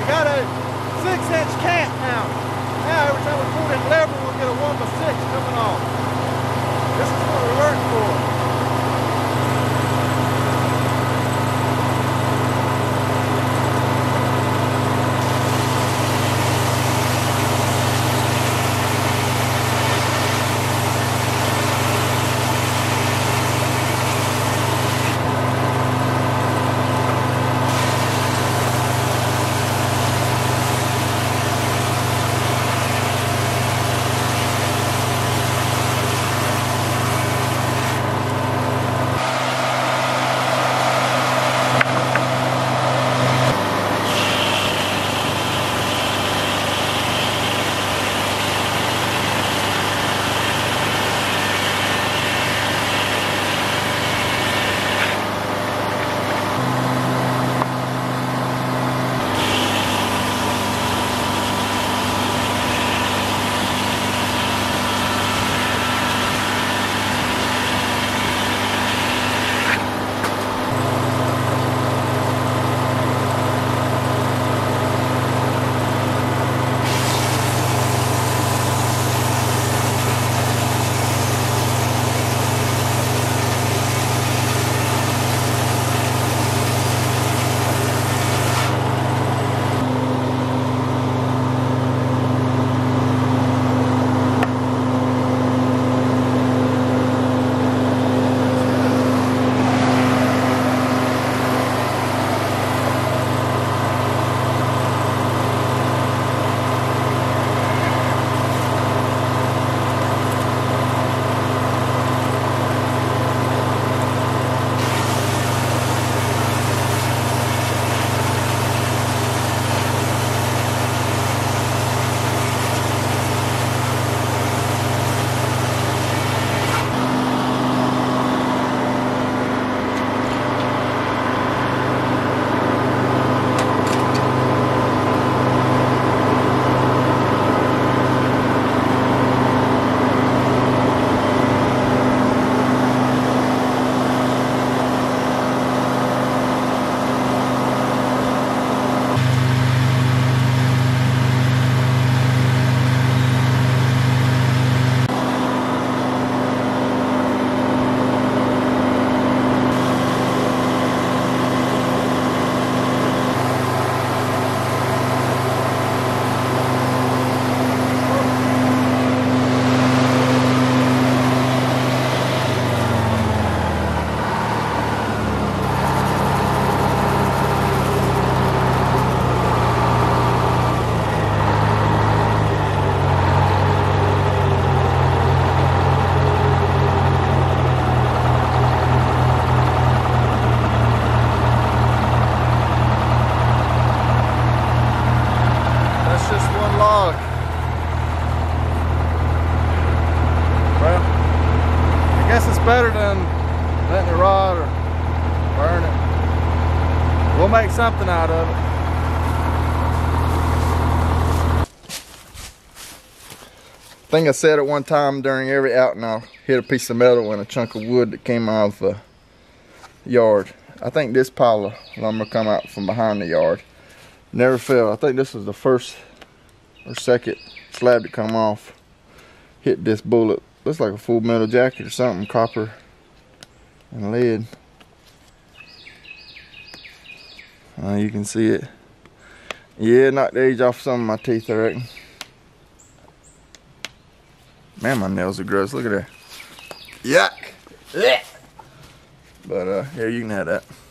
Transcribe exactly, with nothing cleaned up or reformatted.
got a six inch cant now. Now every time we pull that lever, we'll get a one by six coming off. This is what we're working for. Better than letting it rot or burn it. We'll make something out of it. I think I said at one time during every outing I'll hit a piece of metal and a chunk of wood that came out of the yard. I think this pile of lumber come out from behind the yard. Never failed. I think this was the first or second slab to come off. Hit this bullet. Looks like a full metal jacket or something, copper and lead. Uh, you can see it. Yeah, knocked the edge off some of my teeth, I reckon. Man, my nails are gross. Look at that. Yuck. But uh, yeah, you can have that.